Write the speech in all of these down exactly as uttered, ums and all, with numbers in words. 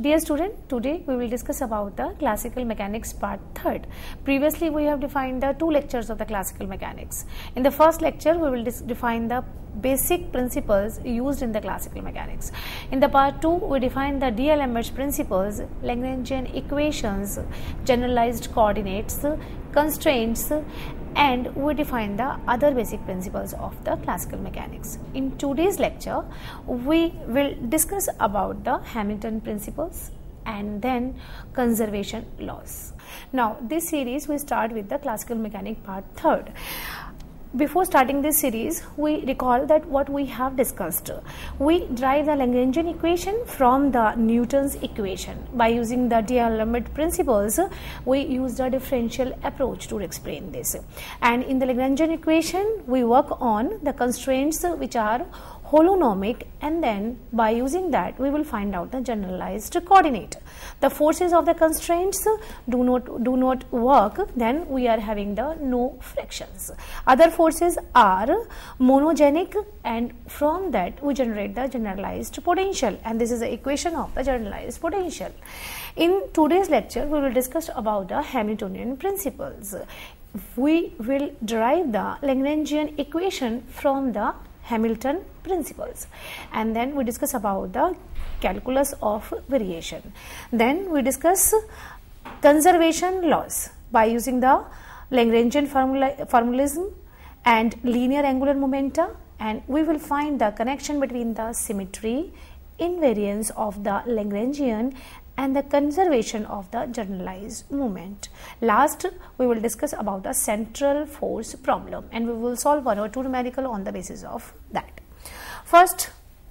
Dear student, today we will discuss about the classical mechanics part third. Previously we have defined the two lectures of the classical mechanics. In the first lecture we will define the basic principles used in the classical mechanics. In the part two we define the D L M H principles, Lagrangian equations, generalized coordinates, constraints, and we define the other basic principles of the classical mechanics. In today's lecture, we will discuss about the Hamilton principles and then conservation laws. Now, this series we start with the classical mechanics part third. Before starting this series, we recall that what we have discussed. We derive the Lagrangian equation from the Newton's equation. By using the D L M H principles, we use the differential approach to explain this. And in the Lagrangian equation, we work on the constraints which are holonomic, and then by using that we will find out the generalized coordinate. The forces of the constraints do not do not work, then we are having the no frictions. Other forces are monogenic, and from that we generate the generalized potential, and this is the equation of the generalized potential. In today's lecture we will discuss about the Hamiltonian principles. We will derive the Lagrangian equation from the Hamilton principles, and then we discuss about the calculus of variation. Then we discuss conservation laws by using the Lagrangian formula, formalism and linear angular momenta, and we will find the connection between the symmetry, invariance of the Lagrangian and the conservation of the generalized moment. Last, we will discuss about the central force problem, and we will solve one or two numerical on the basis of that. First,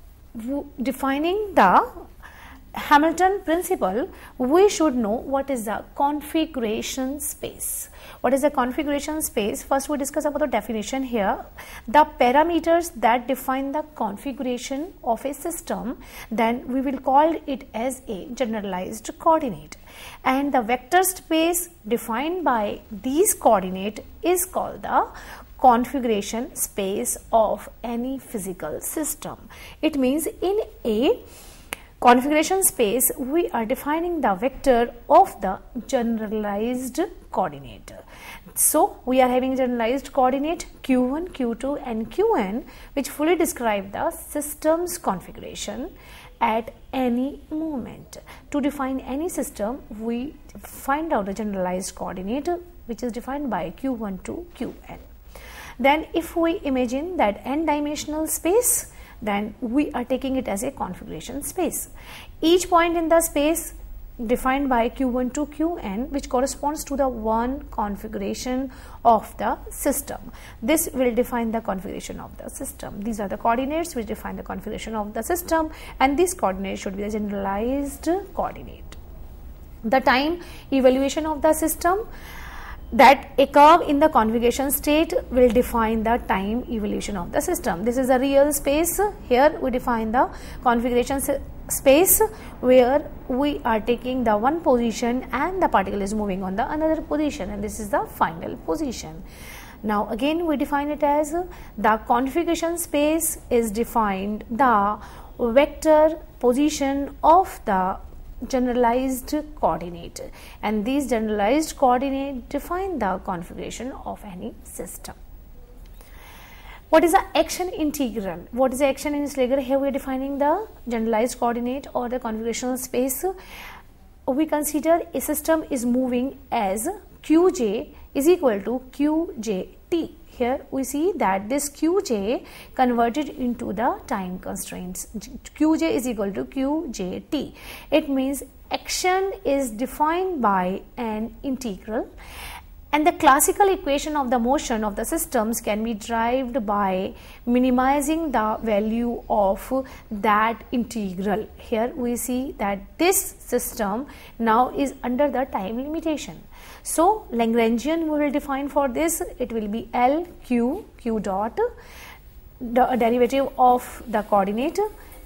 defining the Hamilton principle, we should know what is the configuration space. What is the configuration space? First we discuss about the definition here. The parameters that define the configuration of a system, then we will call it as a generalized coordinate. And the vector space defined by these coordinate is called the configuration space of any physical system. It means in a configuration space we are defining the vector of the generalized coordinate. So we are having generalized coordinate q one, q two and qn, which fully describe the system's configuration at any moment. To define any system, we find out the generalized coordinate which is defined by q one to qn. Then if we imagine that n dimensional space, then we are taking it as a configuration space. Each point in the space defined by q one to qn, which corresponds to the one configuration of the system. This will define the configuration of the system. These are the coordinates which define the configuration of the system, and this coordinate should be the generalized coordinate. The time evaluation of the system, that a curve in the configuration state will define the time evolution of the system. This is a real space. Here we define the configuration space where we are taking the one position and the particle is moving on the another position, and this is the final position. Now again we define it as the configuration space is defined the vector position of the generalized coordinate, and these generalized coordinate define the configuration of any system. What is the action integral? What is the action integral? Here we are defining the generalized coordinate or the configurational space. We consider a system is moving as qj is equal to qjt. Here we see that this qj converted into the time constraints. Qj is equal to qjt. It means action is defined by an integral, and the classical equation of the motion of the systems can be derived by minimizing the value of that integral. Here we see that this system now is under the time limitation. So Lagrangian we will define for this, it will be L Q Q dot, the derivative of the coordinate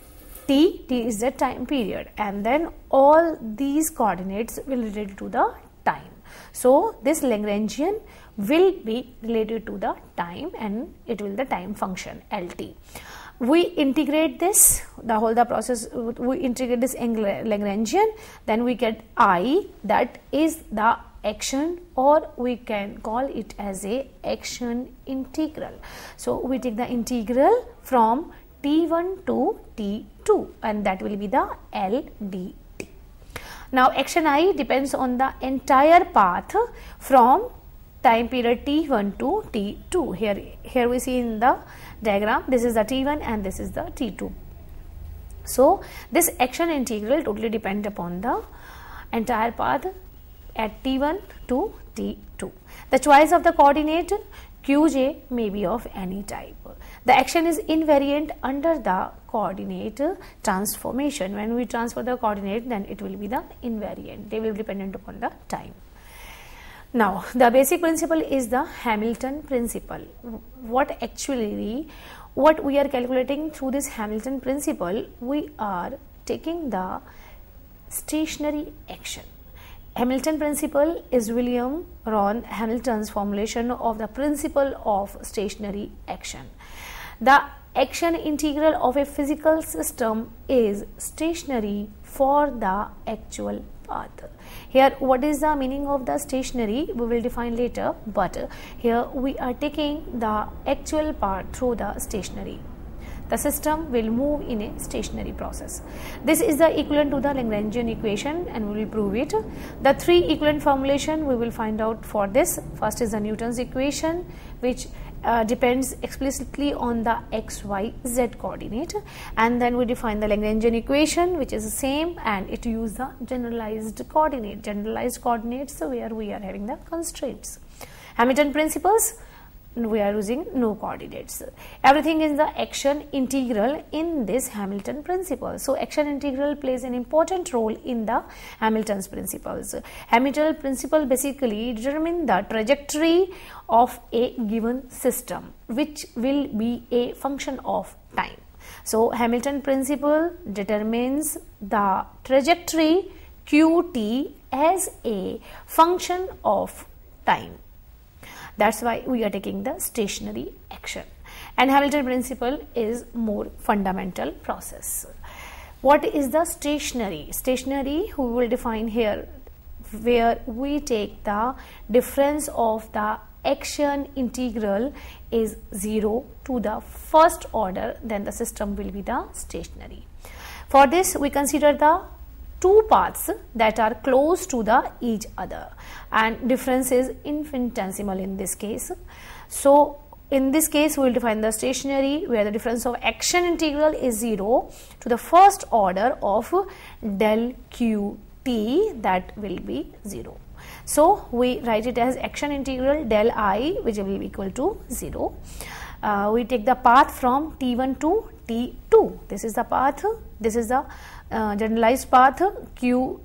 t, t is the time period, and then all these coordinates will relate to the time. So this Lagrangian will be related to the time, and it will the time function L T. We integrate this the whole the process, we integrate this Lagrangian, then we get I, that is the action, or we can call it as a action integral. So we take the integral from T one to T two, and that will be the L D T. Now action I depends on the entire path from time period T one to T two. Here, here we see in the diagram, this is the T one and this is the T two. So this action integral totally depends upon the entire path at T one to T two. The choice of the coordinate Q J may be of any type. The action is invariant under the coordinate transformation. When we transfer the coordinate, then it will be the invariant. They will be dependent upon the time. Now, the basic principle is the Hamilton principle. What actually, what we are calculating through this Hamilton principle, we are taking the stationary action. Hamilton principle is William Ron Hamilton's formulation of the principle of stationary action. The action integral of a physical system is stationary for the actual path. Here, what is the meaning of the stationary? We will define later, but here we are taking the actual path through the stationary. The system will move in a stationary process. This is the equivalent to the Lagrangian equation, and we will prove it. The three equivalent formulation we will find out for this. First is the Newton's equation, which uh, depends explicitly on the x, y, z coordinate, and then we define the Lagrangian equation, which is the same, and it uses the generalized coordinate. Generalized coordinates where we are having the constraints. Hamilton principles, we are using no coordinates. Everything is the action integral in this Hamilton principle. So action integral plays an important role in the Hamilton's principles. Hamilton principle basically determine the trajectory of a given system, which will be a function of time. So Hamilton principle determines the trajectory Qt as a function of time. That's why we are taking the stationary action. And Hamilton principle is more fundamental process. What is the stationary? Stationary we will define here, where we take the difference of the action integral is zero to the first order, then the system will be the stationary. For this we consider the two paths that are close to the each other, and difference is infinitesimal in this case. So in this case we will define the stationary, where the difference of action integral is zero to the first order of del qt, that will be zero. So we write it as action integral del I, which will be equal to zero. Uh, we take the path from T one to T two. This is the path, this is the uh, generalized path Qt.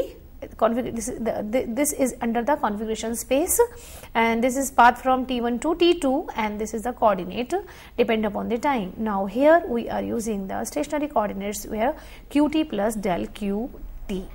This is, the, this is under the configuration space, and this is path from T one to T two, and this is the coordinate depend upon the time. Now here we are using the stationary coordinates, where Qt plus del Qt.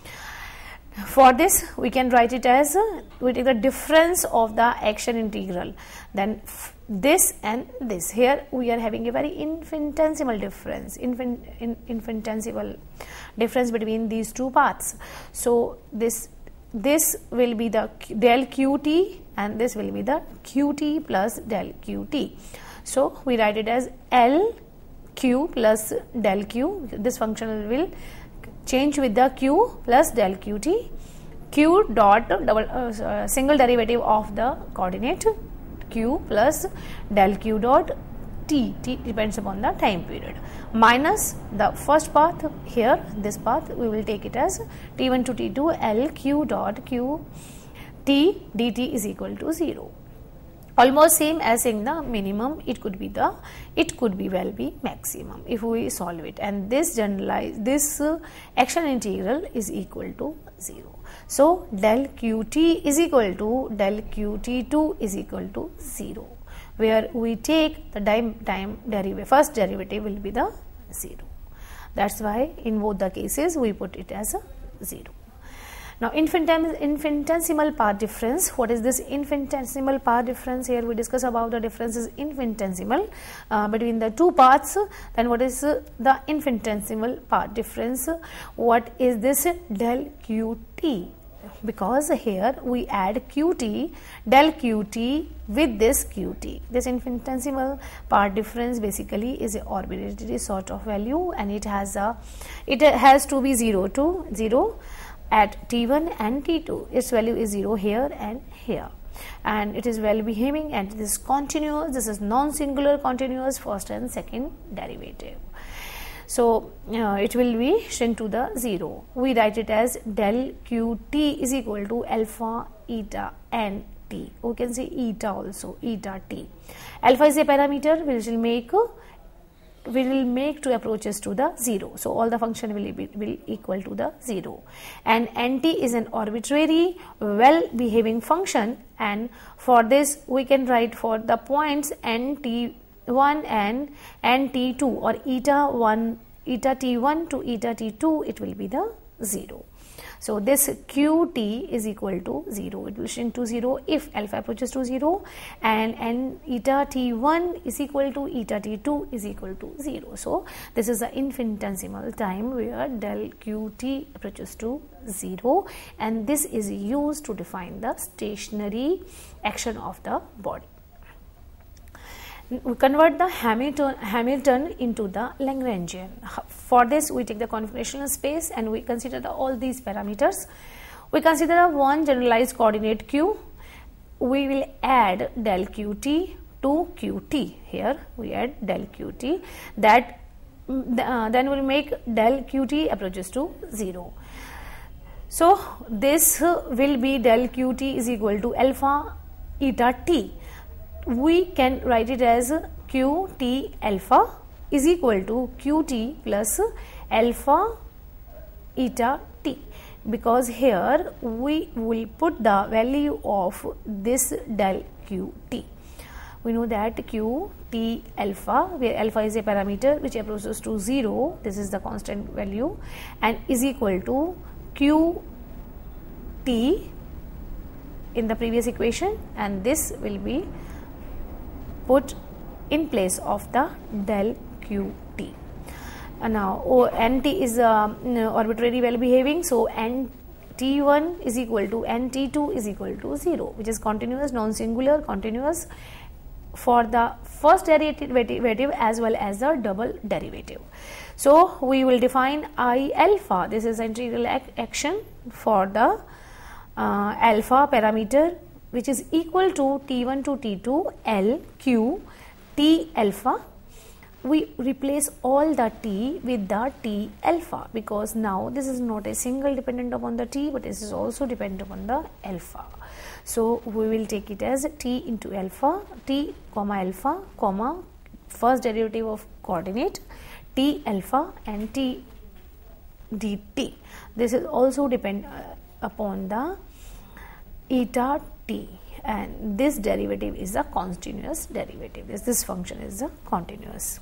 For this we can write it as uh, we take the difference of the action integral, then this and this. Here we are having a very infinitesimal difference, infin, in, infinitesimal difference between these two paths. So this this will be the del qt, and this will be the qt plus del qt. So we write it as L q plus del q. This function will change with the q plus del qt. Q dot double uh, single derivative of the coordinate q plus del q dot t. T depends upon the time period, minus the first path. Here this path we will take it as T one to T two, L q dot q t dt is equal to zero. Almost same as saying the minimum, it could be the, it could be well be maximum if we solve it, and this generalized, this uh, action integral is equal to zero. So del qt is equal to del qt two is equal to zero, where we take the time, time derivative, first derivative will be the zero. That's why in both the cases we put it as a zero. Now infinitesim infinitesimal path difference. What is this infinitesimal path difference? Here we discuss about the difference is infinitesimal uh, between the two paths. Then what is uh, the infinitesimal path difference? What is this del qt? Because here we add qt, del qt with this qt. This infinitesimal part difference basically is an arbitrary sort of value, and it has a it has to be zero to zero at t one and t two. Its value is zero here and here, and it is well behaving, and this is continuous. This is non-singular continuous first and second derivative. So uh, it will be shrink to the zero. We write it as del qt is equal to alpha eta n t. We can say eta also, eta t. Alpha is a parameter which will make we will make two approaches to the zero. So all the function will be will equal to the zero. And nt is an arbitrary well behaving function, and for this we can write for the points n t one and n t two, or eta one, eta t one to eta t two, it will be the zero. So this qt is equal to zero. It will shrink to zero if alpha approaches to zero, and n eta t one is equal to eta t two is equal to zero. So this is the infinitesimal time where del qt approaches to zero, and this is used to define the stationary action of the body. We convert the Hamilton, Hamilton into the Lagrangian. For this we take the configurational space and we consider the, all these parameters. We consider one generalized coordinate q. We will add del qt to qt. Here we add del qt, that uh, then we will make del qt approaches to zero. So this will be del qt is equal to alpha eta t. We can write it as qt alpha is equal to qt plus alpha eta t, because here we will put the value of this del qt. We know that qt alpha, where alpha is a parameter which approaches to zero, this is the constant value, and is equal to qt in the previous equation, and this will be put in place of the del qt. Uh, now oh, nt is uh, arbitrary well behaving, so n t one is equal to n t two is equal to zero, which is continuous, non-singular, continuous for the first derivative as well as the double derivative. So we will define I alpha. This is integral ac action for the uh, alpha parameter, which is equal to t one to t two L Q t alpha. We replace all the t with the t alpha, because now this is not a single dependent upon the t, but this is also dependent upon the alpha. So we will take it as t into alpha, t comma alpha comma first derivative of coordinate t alpha and t dt. This is also depend uh, upon the eta t, and this derivative is a continuous derivative. This, this function is a continuous.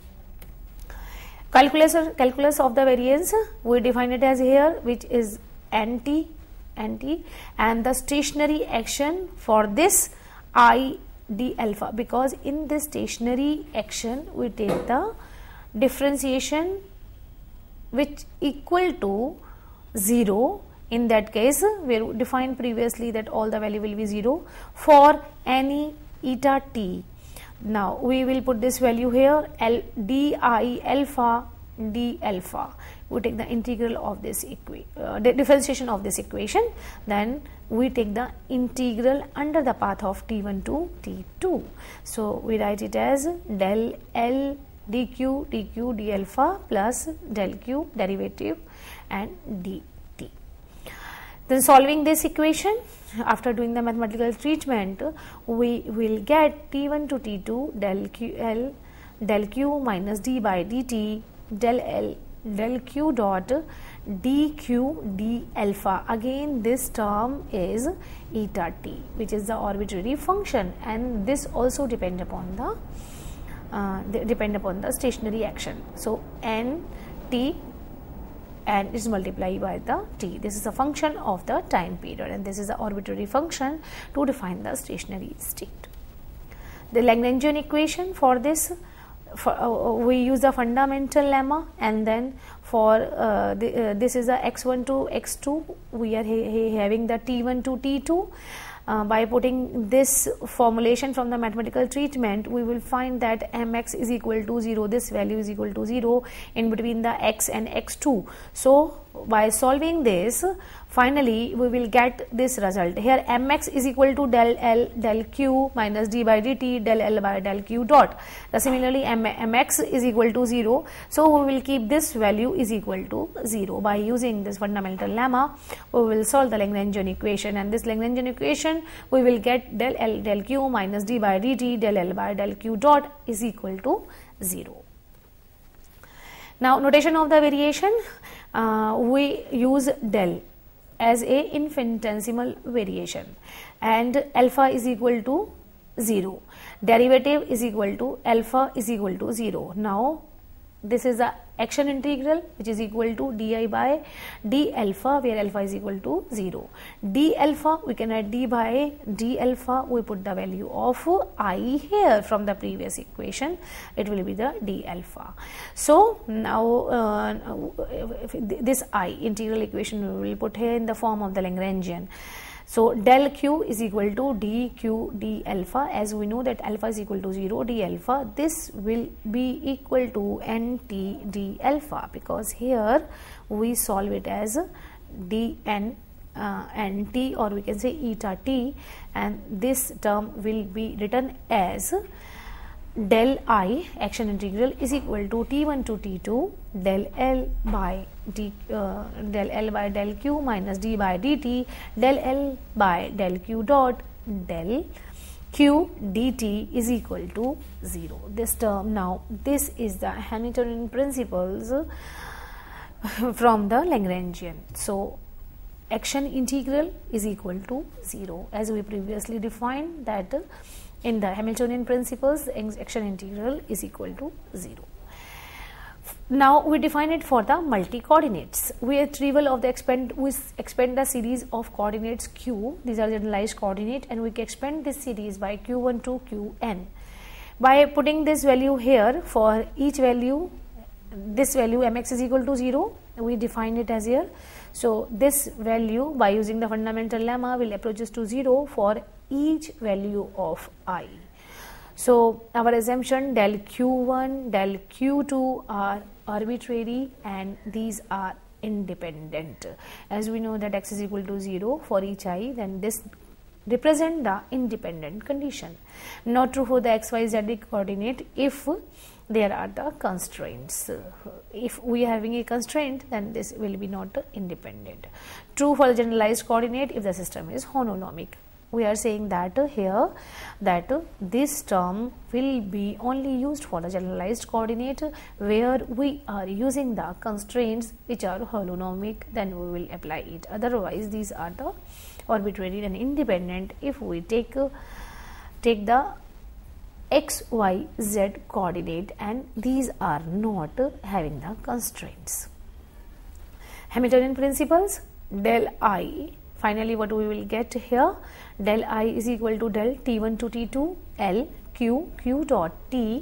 Calculus, calculus of the variance, we define it as here, which is nt, nt, and the stationary action for this I d alpha, because in this stationary action we take the differentiation which equal to zero. In that case, we defined previously that all the value will be zero for any eta t. Now we will put this value here, L d I alpha d alpha. We take the integral of this equa uh, differentiation of this equation. Then we take the integral under the path of t one to t two. So we write it as del L dq dq d alpha plus del q derivative and d. Then solving this equation, after doing the mathematical treatment, we will get t one to t two del q l del q minus d by dt del l del q dot dq d alpha. Again this term is eta t, which is the arbitrary function, and this also depend upon the uh, depend upon the stationary action. So n t and is multiplied by the t. This is a function of the time period, and this is an arbitrary function to define the stationary state. The Lagrangian equation for this, for, uh, we use the fundamental lemma, and then for uh, the, uh, this is a x one to x two, we are ha ha having the t one to t two. Uh, by putting this formulation from the mathematical treatment, we will find that mx is equal to zero, this value is equal to zero in between the x and x two. So by solving this, finally we will get this result. Here mx is equal to del L del q minus d by dt del L by del q dot. The similarly M mx is equal to zero, so we will keep this value is equal to zero. By using this fundamental lemma, we will solve the Lagrangian equation, and this Lagrangian equation we will get del L del q minus d by dt del L by del q dot is equal to zero. Now notation of the variation, uh, we use del as a infinitesimal variation, and alpha is equal to zero. Derivative is equal to alpha is equal to zero. Now this is the action integral, which is equal to di by d alpha, where alpha is equal to zero. D alpha, we can add d by d alpha, we put the value of I here from the previous equation, it will be the d alpha. So now uh, this I integral equation we will put here in the form of the Lagrangian. So del q is equal to dq d alpha, as we know that alpha is equal to zero, d alpha, this will be equal to nt d alpha, because here we solve it as dn uh, nt, or we can say eta t, and this term will be written as del I action integral is equal to t one to t two del L by d uh, del L by del q minus d by dt del L by del q dot del q dt is equal to zero. This term, now this is the Hamiltonian principles from the Lagrangian. So action integral is equal to zero, as we previously defined that in the Hamiltonian principles, action integral is equal to zero. Now we define it for the multi-coordinates. We retrieval of the expand, we expand the series of coordinates q, these are generalized coordinate, and we can expand this series by q one to qn. By putting this value here, for each value, this value mx is equal to zero, we define it as here. So this value, by using the fundamental lemma, will approaches to zero for each value of I. So our assumption del q one, del q two are arbitrary, and these are independent. As we know that x is equal to zero for each I, then this represent the independent condition. Not true for the x, y, z coordinate if there are the constraints. If we are having a constraint, then this will be not independent. True for the generalized coordinate if the system is holonomic. We are saying that here that this term will be only used for the generalized coordinate where we are using the constraints which are holonomic, then we will apply it. Otherwise these are the arbitrary and independent if we take take the x, y, z coordinate, and these are not having the constraints. Hamiltonian principles, del I, finally what we will get here, del I is equal to del t one to t two L q q dot t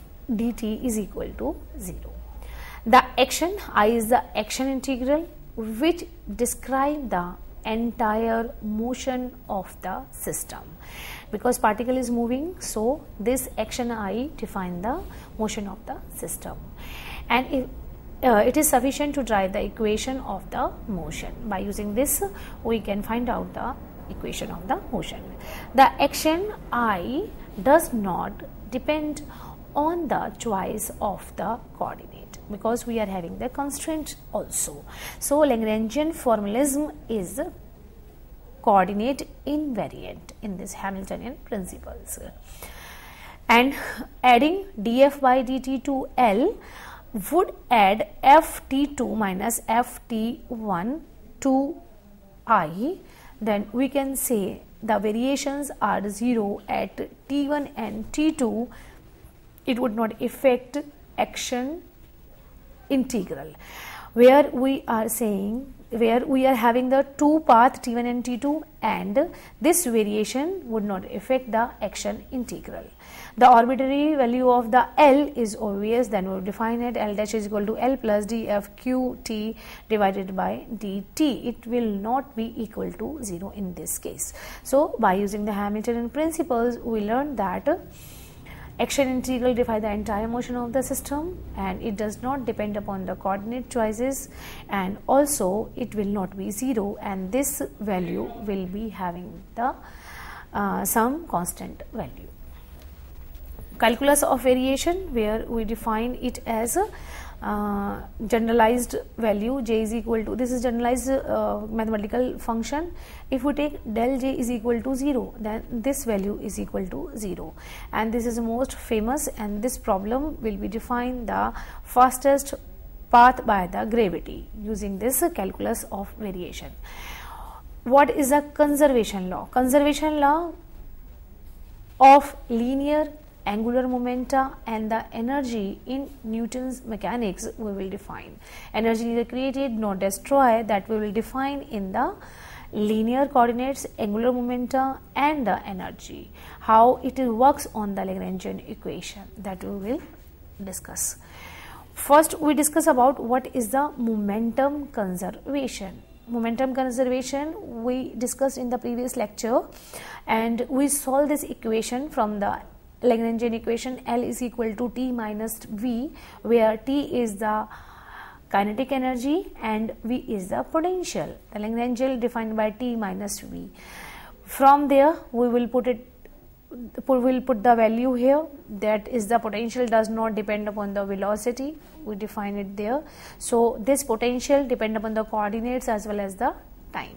dt is equal to zero. The action I is the action integral which describe the entire motion of the system. Because particle is moving, so this action I define the motion of the system, and if Uh, it is sufficient to drive the equation of the motion. By using this, we can find out the equation of the motion. The action I does not depend on the choice of the coordinate, because we are having the constraint also. So Lagrangian formalism is coordinate invariant in this Hamiltonian principles. And adding df by dt to L would add f t two minus f t one to I, then we can say the variations are zero at t one and t two. It would not affect action integral. where we are saying, where we are having the two path T one and T two, and this variation would not affect the action integral. The arbitrary value of the L is obvious, then we will define it. L dash is equal to L plus df qt divided by dt. It will not be equal to zero in this case. So by using the Hamiltonian principles, we learned that action integral defines the entire motion of the system, and it does not depend upon the coordinate choices, and also it will not be zero, and this value will be having the uh, some constant value. Calculus of variation, where we define it as a uh, generalized value j is equal to, this is generalized uh, mathematical function. If we take del j is equal to zero, then this value is equal to zero, and this is the most famous, and this problem will be defined the fastest path by the gravity using this calculus of variation. What is a conservation law? Conservation law of linear angular momenta and the energy in Newton's mechanics we will define. Energy neither created nor destroyed, that we will define in the linear coordinates, angular momenta and the energy. How it works on the Lagrangian equation, that we will discuss. First we discuss about what is the momentum conservation. Momentum conservation we discussed in the previous lecture, and we solve this equation from the Lagrangian equation. L is equal to T minus V, where T is the kinetic energy and V is the potential. The Lagrangian defined by T minus V. From there we will put it, we will put the value here, that is the potential does not depend upon the velocity, we define it there. So this potential depend upon the coordinates as well as the time.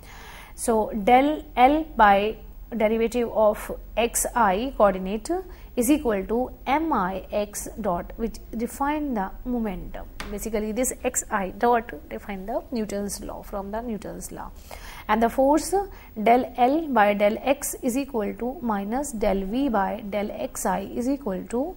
So del L by derivative of xi coordinate is equal to mi x dot, which define the momentum. Basically this xi dot define the Newton's law, from the Newton's law, and the force del L by del x is equal to minus del V by del xi is equal to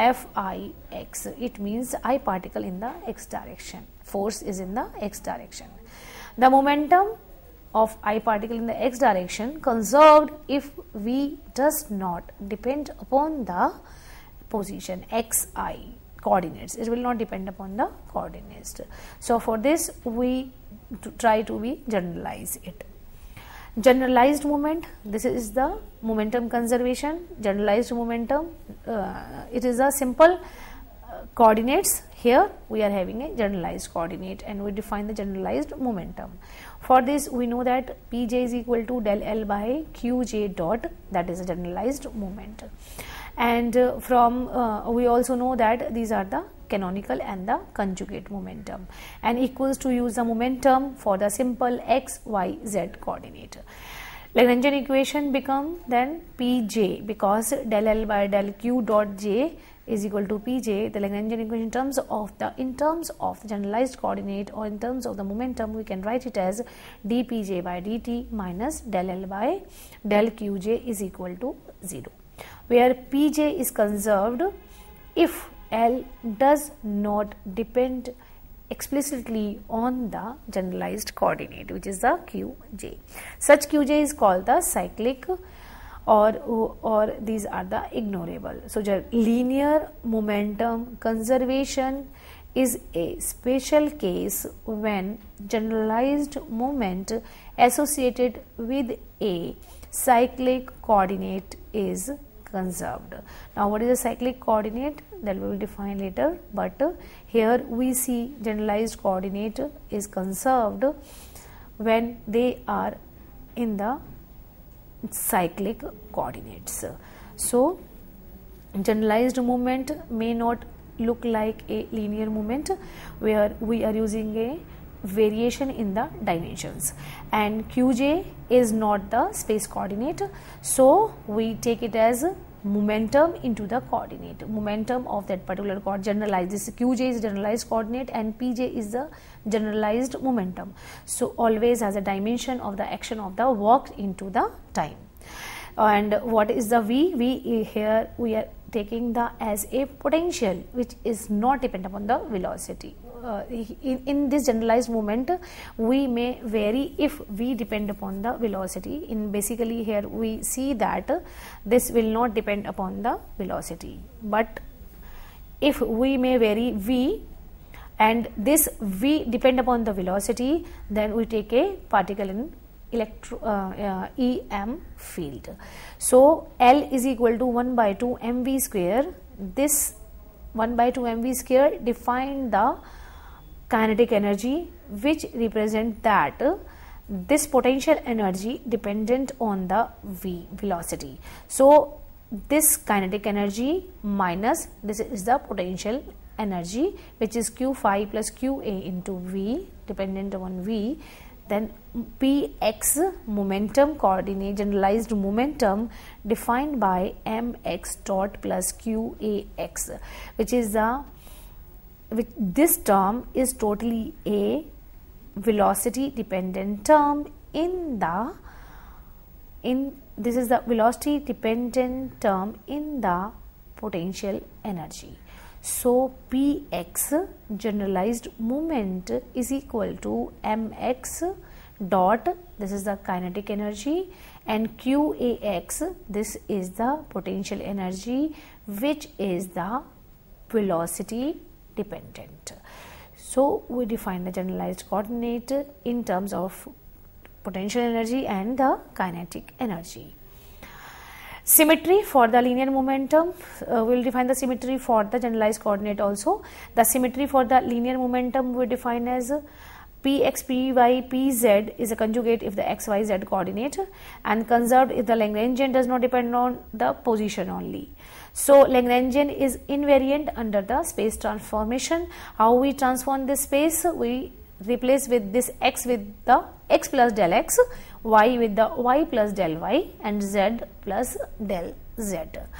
fi x. It means I particle in the x direction, force is in the x direction. The momentum of I particle in the x direction conserved if V does not depend upon the position xi coordinates. It will not depend upon the coordinates. So for this we try to be generalize it. Generalized moment, this is the momentum conservation. Generalized momentum, uh, it is a simple uh, coordinates. Here we are having a generalized coordinate, and we define the generalized momentum. For this we know that Pj is equal to del L by Qj dot, that is a generalized moment. And uh, from uh, we also know that these are the canonical and the conjugate momentum, and equals to use the momentum for the simple x, y, z coordinate. Lagrangian equation become then Pj, because del L by del Q dot j is equal to Pj. The Lagrangian equation in terms of the in terms of the generalized coordinate, or in terms of the momentum, we can write it as dPj by dt minus del L by del Qj is equal to zero, where Pj is conserved if L does not depend explicitly on the generalized coordinate, which is the Qj. Such Qj is called the cyclic, or or these are the ignorable. So linear momentum conservation is a special case when generalized moment associated with a cyclic coordinate is conserved. Now what is a cyclic coordinate, that we will define later, but uh, here we see generalized coordinate is conserved when they are in the cyclic coordinates. So generalized moment may not look like a linear moment, where we are using a variation in the dimensions, and Qj is not the space coordinate, so we take it as momentum into the coordinate, momentum of that particular coordinate. Generalized, this Qj is generalized coordinate and Pj is the generalized momentum, so always has a dimension of the action of the work into the time. And what is the V? V here we are taking the as a potential which is not dependent upon the velocity. uh, in, in this generalized movement we may vary if we depend upon the velocity. In basically here we see that this will not depend upon the velocity, but if we may vary v and this v depend upon the velocity, then we take a particle in electro uh, uh, E M field. So L is equal to one by two mv square. This one by two mv square define the kinetic energy, which represent that uh, this potential energy dependent on the v velocity. So this kinetic energy minus this is the potential energy, which is q phi plus qa into v dependent on v. Then px momentum coordinate, generalized momentum defined by mx dot plus qax, which is the which this term is totally a velocity dependent term in the in this is the velocity dependent term in the potential energy. So px generalized moment is equal to mx dot, this is the kinetic energy, and qax, this is the potential energy, which is the velocity dependent. So we define the generalized coordinate in terms of potential energy and the kinetic energy. Symmetry for the linear momentum, uh, we will define the symmetry for the generalized coordinate also. The symmetry for the linear momentum we define as px, py, pz is a conjugate if the x, y, z coordinate, and conserved if the Lagrangian does not depend on the position only. So Lagrangian is invariant under the space transformation. How we transform this space? We replace with this x with the x plus del x, y with the y plus del y, and z plus del z.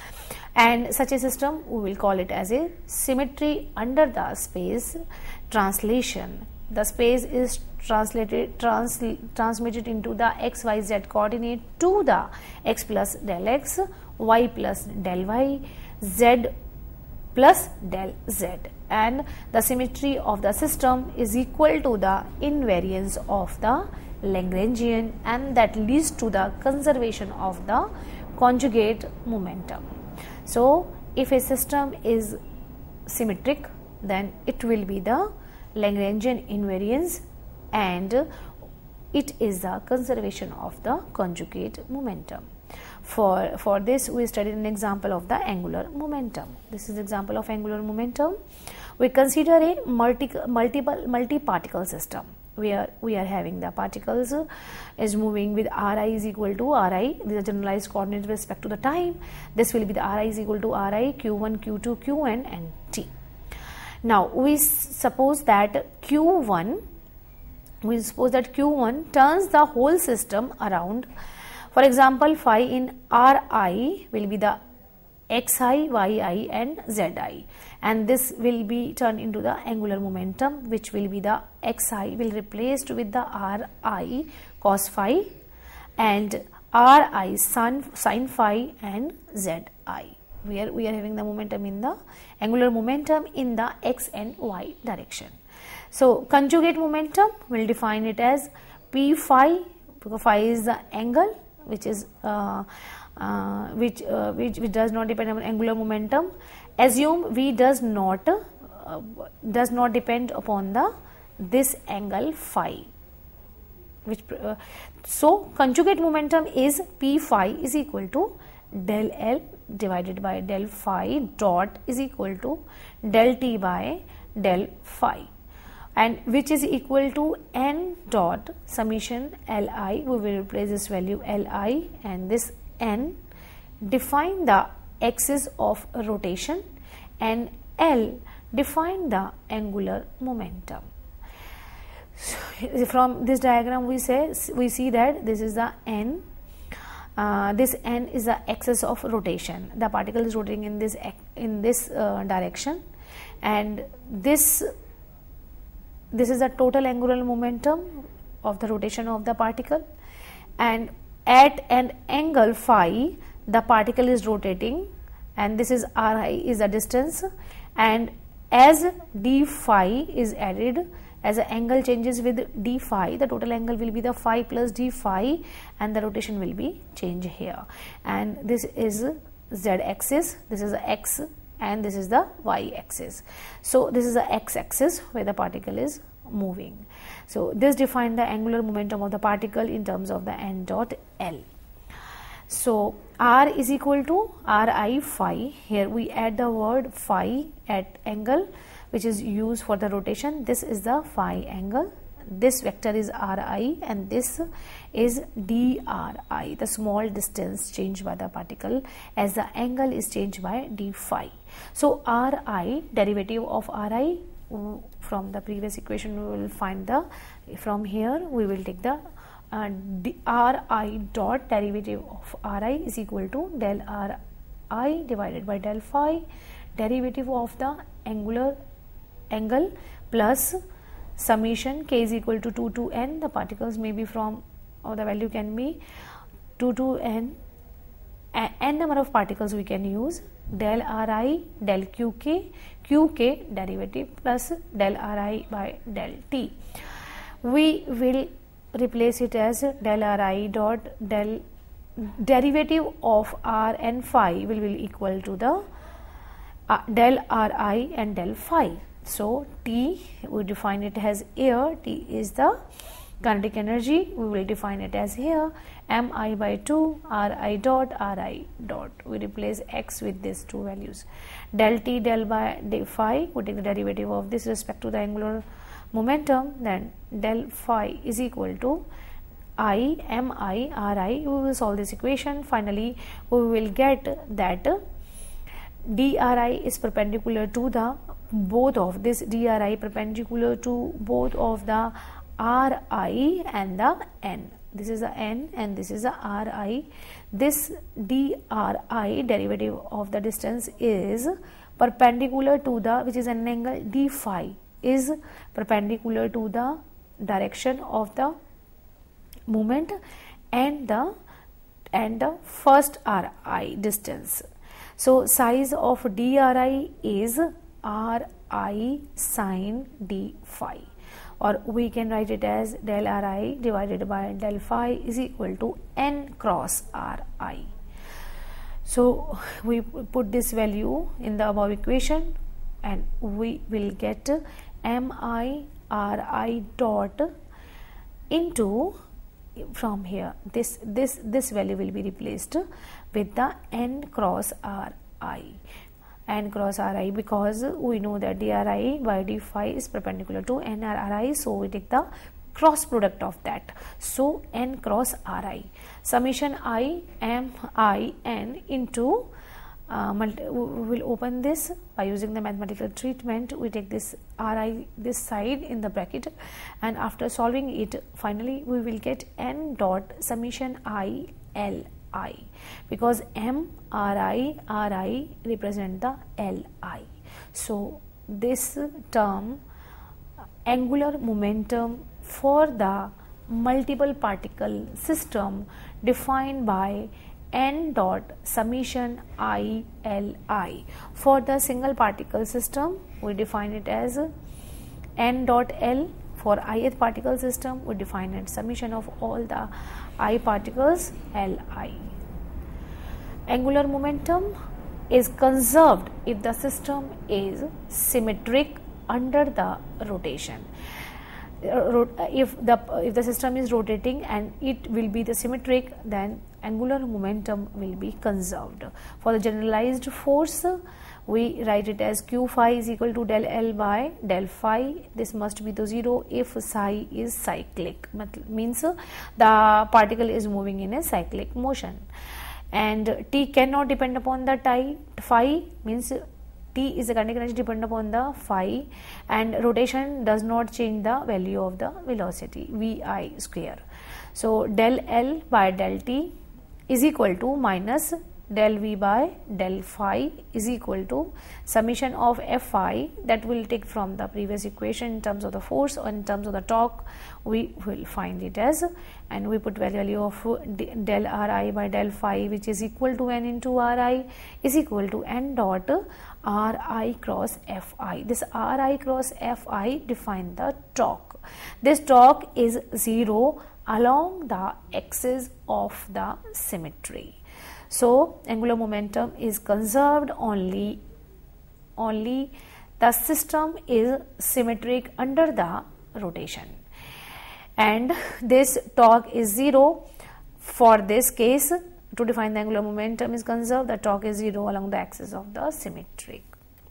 And such a system we will call it as a symmetry under the space translation. The space is translated trans, transmitted into the x, y, z coordinate to the x plus del x, y plus del y, z plus del z, and the symmetry of the system is equal to the invariance of the Lagrangian, and that leads to the conservation of the conjugate momentum. So if a system is symmetric, then it will be the Lagrangian invariance, and it is the conservation of the conjugate momentum. For, for this we studied an example of the angular momentum. This is example of angular momentum. We consider a multi, multiple multi-particle system where we are having the particles is moving with Ri is equal to Ri, this is generalized coordinate with respect to the time. This will be the Ri is equal to Ri, q one, q two, qn and t. Now we suppose that q one, we suppose that q one turns the whole system around. For example, phi in Ri will be the xi, yi and zi, and this will be turned into the angular momentum, which will be the xi will replaced with the Ri cos phi and Ri sin, sin phi and zi. We are, we are having the momentum in the angular momentum in the x and y direction. So conjugate momentum will define it as p phi, because phi is the angle which is uh, uh, which, uh, which which does not depend on angular momentum. Assume v does not uh, does not depend upon the this angle phi, which uh, so conjugate momentum is p phi is equal to del L divided by del phi dot is equal to del T by del phi, and which is equal to n dot summation Li. We will replace this value Li, and this n define the axis of rotation, and L define the angular momentum. So from this diagram we say we see that this is the n. Uh, this n is the axis of rotation. The particle is rotating in this in this uh, direction, and this this is the total angular momentum of the rotation of the particle, and at an angle phi the particle is rotating, and this is Ri is the distance, and as d phi is added, as the angle changes with d phi, the total angle will be the phi plus d phi, and the rotation will be changed here. And this is z axis, this is the x, and this is the y axis. So this is the x axis where the particle is moving. So this defines the angular momentum of the particle in terms of the n dot L. So r is equal to ri phi. Here we add the word phi at angle, which is used for the rotation. This is the phi angle. This vector is ri, and this is dri, the small distance changed by the particle as the angle is changed by d phi. So ri, derivative of ri, from the previous equation we will find the, from here we will take the uh, d, ri dot derivative of ri is equal to del ri divided by del phi, derivative of the angular angle plus summation k is equal to two to n, the particles may be from, or the value can be two to n, n number of particles we can use, del ri del qk, qk derivative plus del ri by del t. We will replace it as del ri dot del derivative of r and phi will be equal to the uh, del ri and del phi. So T, we define it as air, T is the kinetic energy, we will define it as here mi by two ri dot ri dot, we replace x with these two values, del t del by del phi, we take the derivative of this respect to the angular momentum, then del phi is equal to I mi ri, we will solve this equation. Finally we will get that dri is perpendicular to the both of this dri perpendicular to both of the ri and the n. This is the n and this is the ri. This dri derivative of the distance is perpendicular to the, which is an angle d phi, is perpendicular to the direction of the movement and the and the first ri distance. So size of dri is ri sin d phi, or we can write it as del ri divided by del phi is equal to n cross ri. So we put this value in the above equation and we will get mi ri dot into, from here this this this value will be replaced with the n cross ri, n cross ri, because we know that dri by d phi is perpendicular to n ri, so we take the cross product of that, so n cross ri, summation I m I n into uh, multi, we will open this by using the mathematical treatment. We take this ri this side in the bracket, and after solving it finally we will get n dot summation I L I, because m ri ri represent the Li. So this term angular momentum for the multiple particle system defined by n dot summation I L I. For the single particle system we define it as n dot L. For ith particle system we define it summation of all the I particles Li. Angular momentum is conserved if the system is symmetric under the rotation. If the if the system is rotating and it will be the symmetric, then angular momentum will be conserved. For the generalized force we write it as q phi is equal to del L by del phi. This must be the zero if psi is cyclic, means the particle is moving in a cyclic motion, and t cannot depend upon the tie, phi means T is the kinetic energy depend upon the phi, and rotation does not change the value of the velocity Vi square. So del L by del T is equal to minus del V by del phi is equal to summation of Fi, that will take from the previous equation in terms of the force or in terms of the torque. We will find it as, and we put value of del Ri by del phi, which is equal to N into Ri, is equal to N dot Ri cross Fi. This Ri cross Fi define the torque. This torque is zero along the axis of the symmetry. So angular momentum is conserved only only the system is symmetric under the rotation, and this torque is zero. For this case, to define the angular momentum is conserved, the torque is zero along the axis of the symmetry.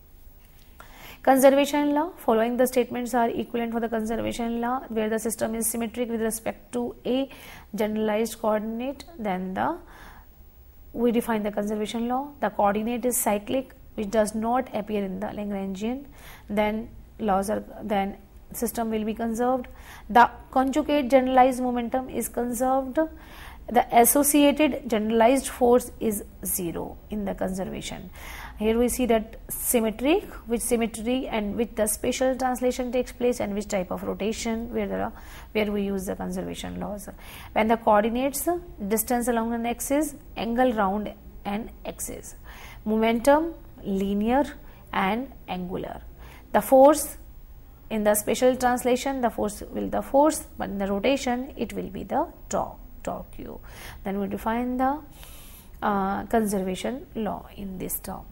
Conservation law, following the statements are equivalent for the conservation law, where the system is symmetric with respect to a generalized coordinate. Then the we define the conservation law. The coordinate is cyclic, which does not appear in the Lagrangian. Then laws are then system will be conserved. The conjugate generalized momentum is conserved. The associated generalized force is zero in the conservation. Here we see that symmetric, which symmetry and with the spatial translation takes place, and which type of rotation where the where we use the conservation laws. When the coordinates, distance along an axis, angle round an axis, momentum linear and angular. The force in the spatial translation, the force will the force, but in the rotation it will be the torque. torque u. Then we define the uh, conservation law in this term.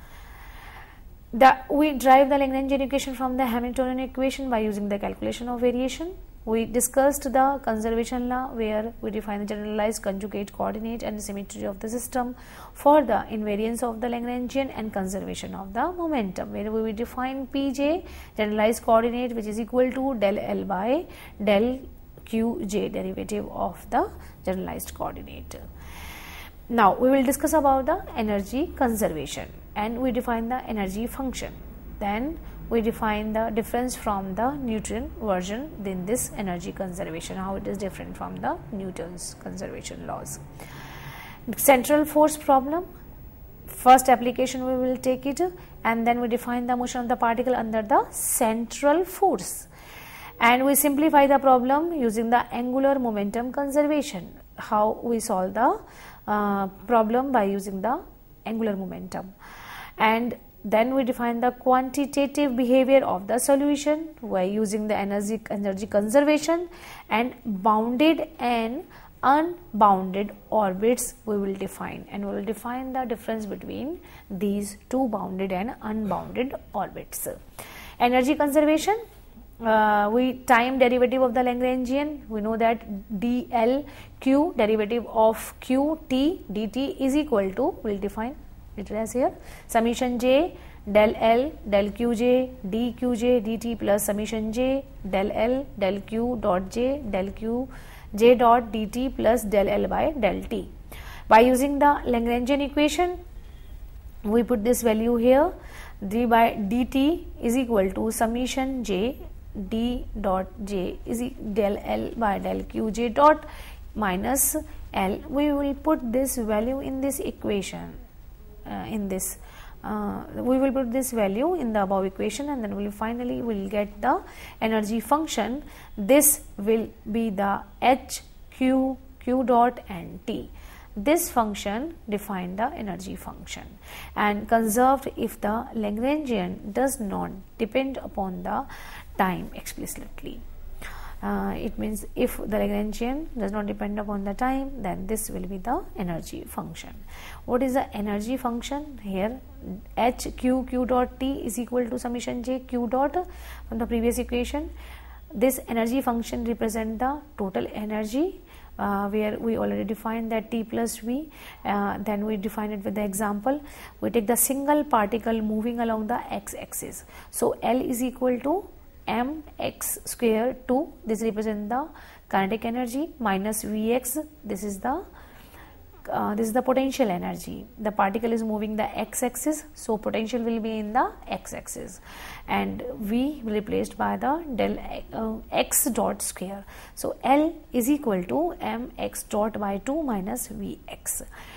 The, we derive the Lagrangian equation from the Hamiltonian equation by using the calculation of variation. We discussed the conservation law, where we define the generalized conjugate coordinate and symmetry of the system for the invariance of the Lagrangian and conservation of the momentum, where we will define Pj, generalized coordinate, which is equal to del L by del Qj, derivative of the generalized coordinate. Now we will discuss about the energy conservation, and we define the energy function. Then we define the difference from the Newton version in this energy conservation, how it is different from the Newton's conservation laws. Central force problem, first application we will take it, and then we define the motion of the particle under the central force. And we simplify the problem using the angular momentum conservation. How we solve the uh, problem by using the angular momentum. And then we define the quantitative behavior of the solution by using the energy, energy conservation, and bounded and unbounded orbits we will define, and we will define the difference between these two bounded and unbounded orbits. Energy conservation, Uh, we time derivative of the Lagrangian, we know that dl q derivative of qt dt is equal to, we will define it as here, summation j del l del qj dqj dt plus summation j del l del q dot j del q j dot dt plus del l by del t. By using the Lagrangian equation, we put this value here, d by dt is equal to summation j d dot j is del l by del qj dot minus l. We will put this value in this equation, uh, in this uh, we will put this value in the above equation, and then we will finally will get the energy function. This will be the h, q, q dot and t. This function define the energy function and conserved if the Lagrangian does not depend upon the time explicitly. Uh, it means if the Lagrangian does not depend upon the time, then this will be the energy function. What is the energy function? Here h q q dot t is equal to summation j q dot from the previous equation. This energy function represent the total energy, Uh, where we already defined that t plus v. Uh, then we define it with the example. We take the single particle moving along the x axis. So L is equal to m x square two, this represents the kinetic energy, minus Vx, this is the uh, this is the potential energy. The particle is moving the x axis, so potential will be in the x axis, and V will be replaced by the del uh, x dot square. So L is equal to mx dot by two minus Vx.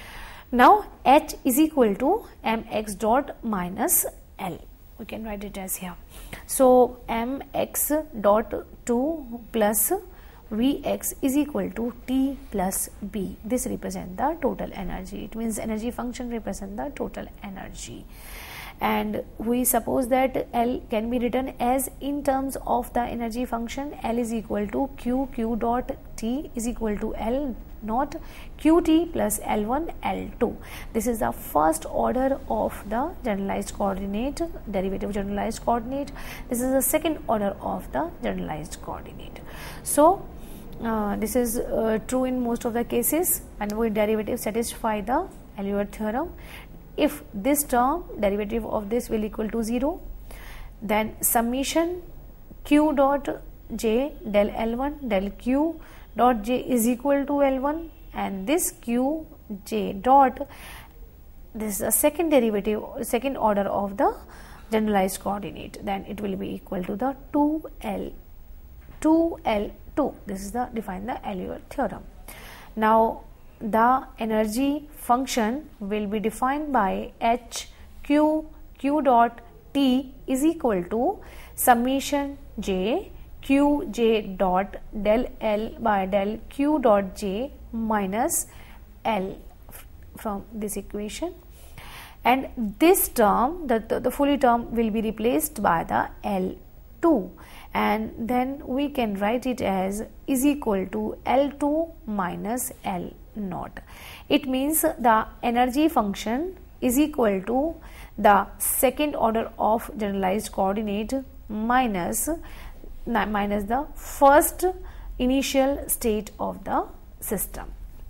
Now H is equal to mx dot minus L. We can write it as here. So mx dot two plus Vx is equal to T plus B. This represents the total energy. It means energy function represents the total energy. And we suppose that L can be written as in terms of the energy function. L is equal to Q, Q dot T is equal to L not Qt plus L one L two. This is the first order of the generalized coordinate, derivative generalized coordinate. This is the second order of the generalized coordinate. So uh, this is uh, true in most of the cases, and we derivative satisfy the Euler theorem. If this term derivative of this will equal to zero, then summation Q dot J del L one del Q dot J is equal to L one, and this Q J dot, this is a second derivative, second order of the generalized coordinate, then it will be equal to the two L two. This is the define the Euler theorem. Now the energy function will be defined by H Q Q dot T is equal to summation J Q J dot del L by del Q dot J minus L from this equation, and this term, the, the, the fully term will be replaced by the L two, and then we can write it as is equal to L two minus L naught. It means the energy function is equal to the second order of generalized coordinate minus minus the first initial state of the system.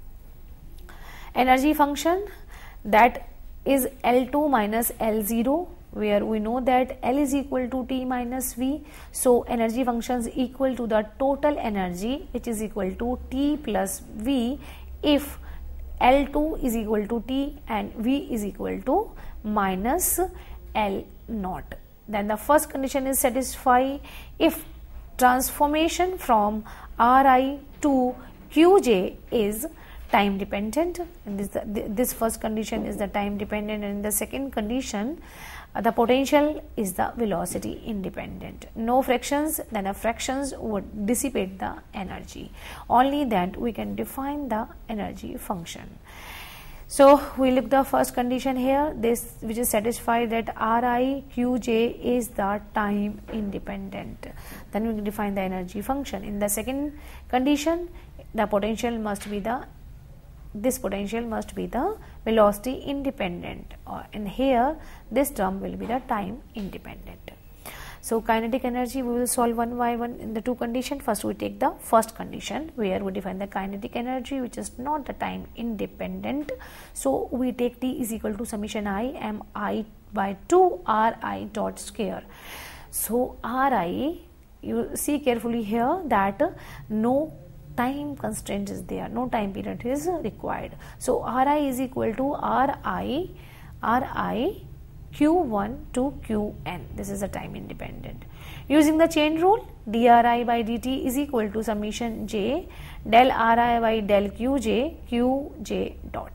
Energy function, that is L two minus L zero, where we know that L is equal to T minus V. So energy function is equal to the total energy, which is equal to T plus V, if L two is equal to T and V is equal to minus L naught. Then the first condition is satisfied if transformation from Ri to Qj is time dependent, and this, this first condition is the time dependent, and in the second condition uh, the potential is the velocity independent. No fractions, then the fractions would dissipate the energy. Only that we can define the energy function. So we look the first condition here, this which is satisfied that Ri Qj is the time independent. Then we define the energy function. In the second condition, the potential must be the this potential must be the velocity independent, or in here this term will be the time independent. So kinetic energy we will solve one by one in the two conditions. First we take the first condition where we define the kinetic energy, which is not the time independent. So we take T is equal to summation I m I by two Ri dot square. So Ri, you see carefully here that no time constraint is there, no time period is required. So Ri is equal to Ri Ri Q one to Qn. This is a time independent. Using the chain rule, dRi by dt is equal to summation j del Ri by del Qj Qj dot.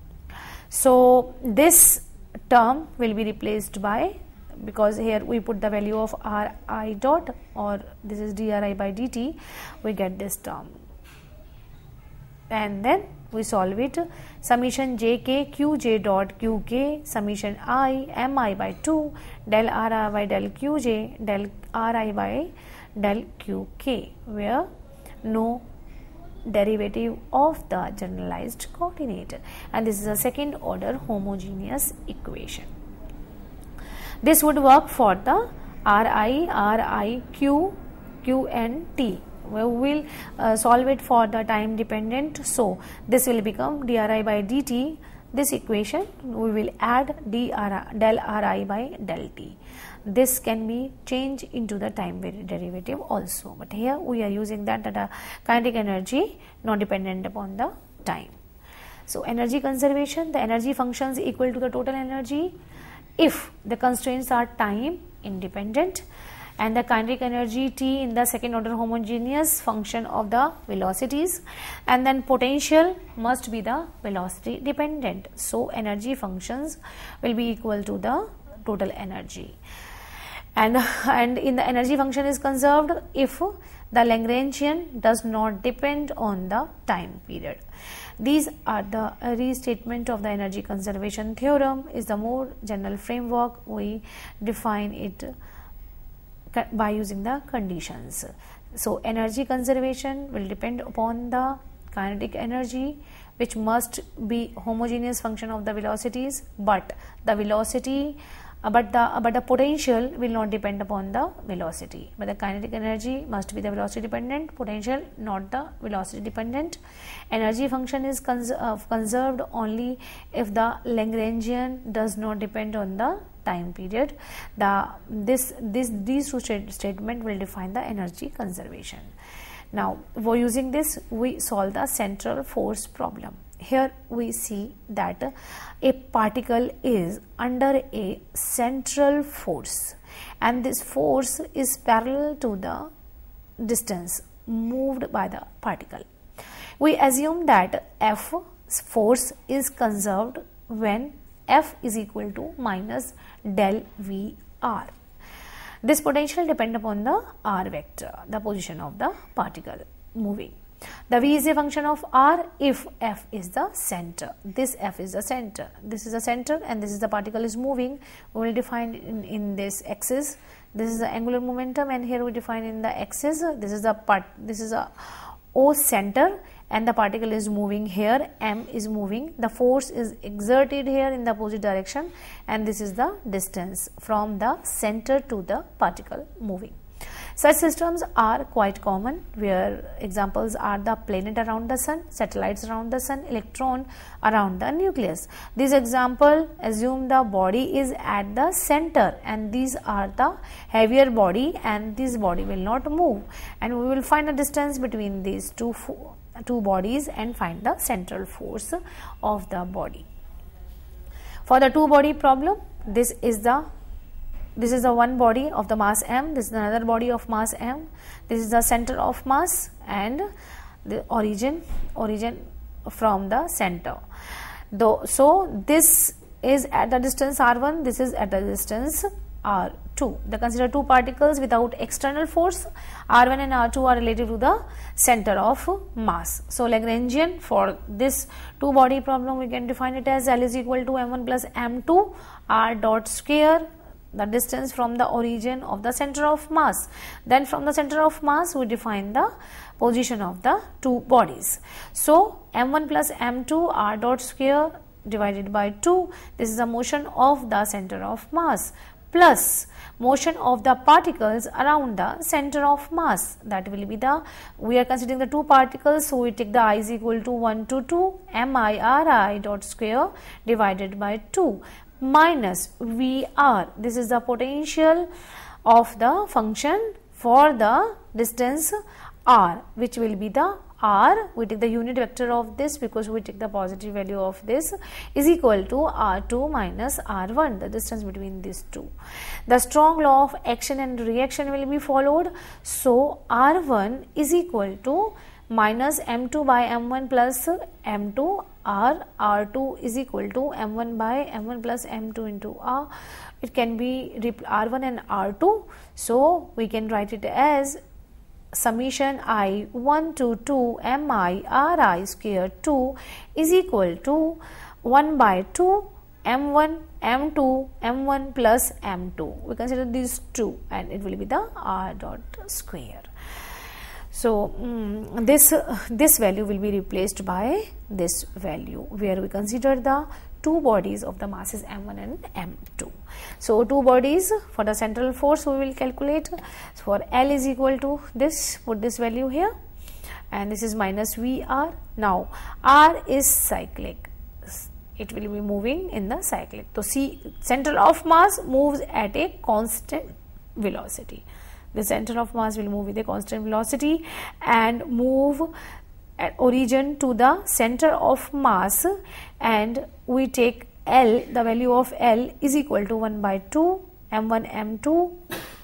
So this term will be replaced by, because here we put the value of Ri dot, or this is dRi by dt, we get this term. And then we solve it, summation jk qj dot qk summation I mi by two del Ri by del Qj del Ri by del Qk, where no derivative of the generalized coordinate, and this is a second order homogeneous equation. This would work for the Ri, Ri, Q, Q and T. We will uh, solve it for the time dependent. So this will become dRi by dt. This equation we will add dr del Ri by del T. This can be changed into the time derivative also, but here we are using that that uh, kinetic energy not dependent upon the time. So energy conservation, the energy function is equal to the total energy if the constraints are time independent, and the kinetic energy T in the second order homogeneous function of the velocities, and then potential must be the velocity dependent. So energy functions will be equal to the total energy, and and in the energy function is conserved if the Lagrangian does not depend on the time period. These are the restatement of the energy conservation theorem. Is the more general framework. We define it by using the conditions. So energy conservation will depend upon the kinetic energy, which must be homogeneous function of the velocities, but the velocity Uh, but the uh, but the potential will not depend upon the velocity, but the kinetic energy must be the velocity dependent, potential not the velocity dependent. Energy function is cons uh, conserved only if the Lagrangian does not depend on the time period. The this this these two state statement will define the energy conservation. Now for using this, we solve the central force problem. Here we see that a particle is under a central force, and this force is parallel to the distance moved by the particle. We assume that F force is conserved when F is equal to minus del V R. This potential depends upon the R vector, the position of the particle moving. The V is a function of R if F is the center. This F is the center. This is the center, and this is the particle is moving. We will define in, in this axis. This is the angular momentum, and here we define in the axis. This is the part. This is a O center, and the particle is moving here. M is moving. The force is exerted here in the opposite direction, and this is the distance from the center to the particle moving. Such systems are quite common, where examples are the planet around the sun, satellites around the sun, electron around the nucleus. This example assume the body is at the center, and these are the heavier body, and this body will not move, and we will find the distance between these two two bodies and find the central force of the body. For the two body problem, this is the This is the one body of the mass m, this is another body of mass m, this is the center of mass and the origin, origin from the center. Though, so this is at the distance r one, this is at the distance r two. They consider two particles without external force. r one and r two are relative to the center of mass. So Lagrangian for this two body problem, we can define it as L is equal to m one plus m two r dot square, the distance from the origin of the center of mass. Then from the center of mass, we define the position of the two bodies. So m one plus m two r dot square divided by two, this is the motion of the center of mass, plus motion of the particles around the center of mass. That will be the, we are considering the two particles, so we take the I is equal to one to two m I r I dot square divided by two minus V R. This is the potential of the function for the distance r, which will be the r. We take the unit vector of this because we take the positive value of this, is equal to r two minus r one, the distance between these two. The strong law of action and reaction will be followed. So r one is equal to minus m two by m one plus m two r, r two is equal to m one by m one plus m two into r. It can be r one and r two, so we can write it as summation I one to two m I r I square two is equal to one by two m one m two m one plus m two. We consider these two, and it will be the r dot square. So um, this uh, this value will be replaced by this value, where we consider the two bodies of the masses m one and m two. So two bodies for the central force we will calculate. So for L is equal to this, put this value here, and this is minus V R. Now R is cyclic, it will be moving in the cyclic. So see, center of mass moves at a constant velocity. The center of mass will move with a constant velocity and move at origin to the center of mass, and we take L, the value of L is equal to one by two m one m two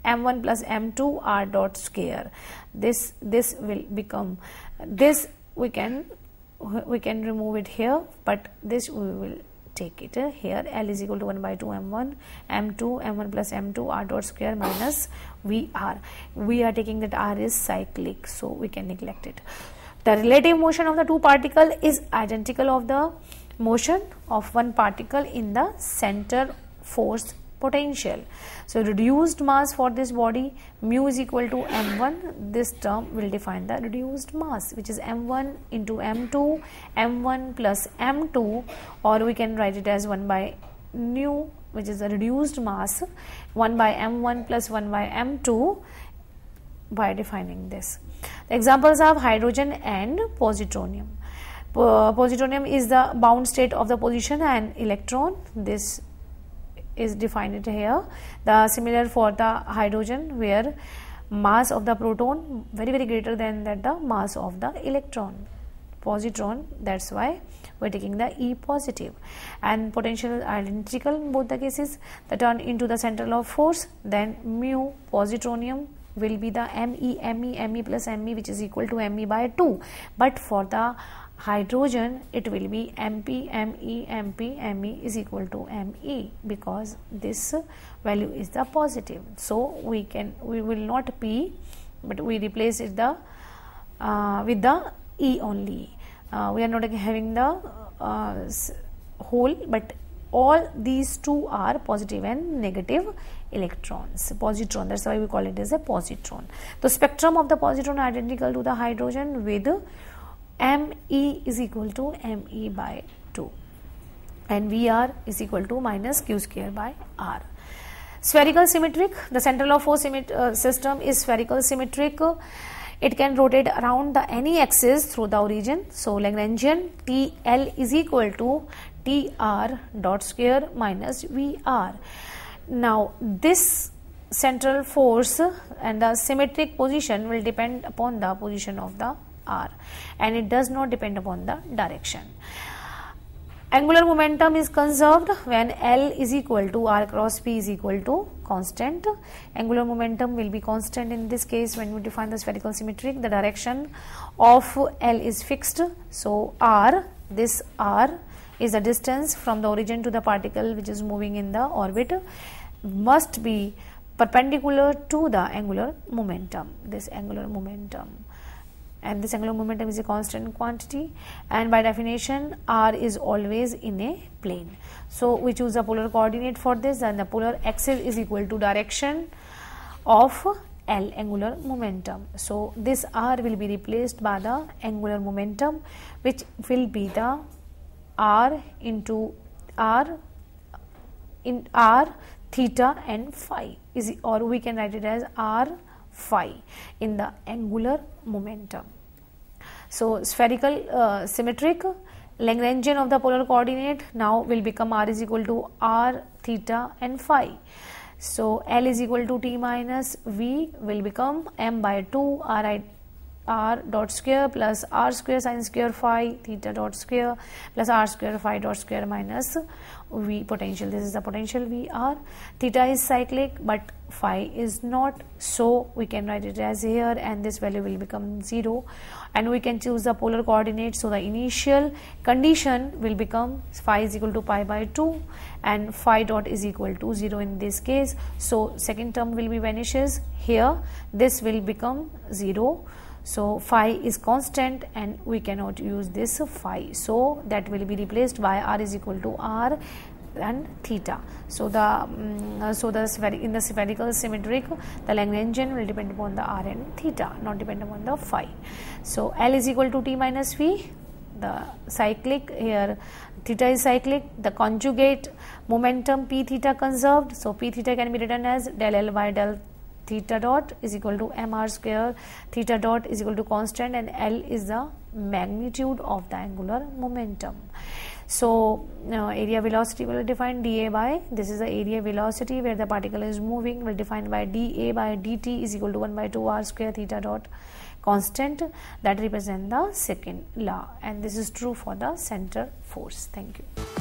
m one plus m two r dot square. This this will become, this we can we can remove it here, but this we will take it uh, here. L is equal to one by two m one, m two, m one plus m two r dot square minus Vr. We are taking that r is cyclic, so we can neglect it. The relative motion of the two particles is identical of the motion of one particle in the center force potential. So reduced mass for this body, mu is equal to m one. This term will define the reduced mass, which is m one into m two, m one plus m two, or we can write it as one by nu, which is the reduced mass, one by m one plus one by m two, by defining this. The examples are hydrogen and positronium. Positronium is the bound state of the position and electron. This is defined here. The similar for the hydrogen, where mass of the proton very very greater than that the mass of the electron. Positron, that's why we're taking the E positive. And potential identical in both the cases. The turn into the central of force, then mu positronium will be the Me, Me, Me plus Me, which is equal to Me by two. But for the hydrogen, it will be Mp, Me, Mp, Me is equal to Me, because this value is the positive. So we can we will not P, but we replace it the uh, with the E only. Uh, we are not having the uh, whole, but all these two are positive and negative electrons, positron. That's why we call it as a positron. The spectrum of the positron identical to the hydrogen, with Me is equal to Me by two, and Vr is equal to minus Q square by R. Spherical symmetric. The central of force uh, system is spherical symmetric. It can rotate around the any axis through the origin. So Lagrangian T L is equal to T R dot square minus V R. Now this central force and the symmetric position will depend upon the position of the R, and it does not depend upon the direction. Angular momentum is conserved when L is equal to R cross P is equal to constant. Angular momentum will be constant in this case when we define the spherical symmetric. The direction of L is fixed. So R, this R is the distance from the origin to the particle which is moving in the orbit, must be perpendicular to the angular momentum, this angular momentum. And this angular momentum is a constant quantity, and by definition R is always in a plane. So we choose a polar coordinate for this, and the polar axis is equal to direction of L, angular momentum. So this R will be replaced by the angular momentum, which will be the R into R in R theta and phi, is, or we can write it as R phi in the angular momentum. So spherical uh, symmetric, Lagrangian of the polar coordinate now will become R is equal to R theta and phi. So L is equal to T minus V will become M by two R I R dot square plus R square sin square phi theta dot square plus R square phi dot square minus V potential. This is the potential V R. Theta is cyclic but phi is not, so we can write it as here, and this value will become zero, and we can choose the polar coordinate. So the initial condition will become phi is equal to pi by two and phi dot is equal to zero in this case. So second term will be vanishes here, this will become zero. So phi is constant and we cannot use this phi, so that will be replaced by R is equal to R and theta. So the um, so the in the spherical symmetric, the Lagrangian will depend upon the R and theta, not depend upon the phi. So L is equal to T minus V. The cyclic here, theta is cyclic, the conjugate momentum P theta conserved. So P theta can be written as del L by del theta dot is equal to mr square, theta dot is equal to constant, and L is the magnitude of the angular momentum. So uh, area velocity will define dA by, this is the area velocity where the particle is moving, will define by dA by dt is equal to one by two r square theta dot constant, that represent the second law, and this is true for the center force. Thank you.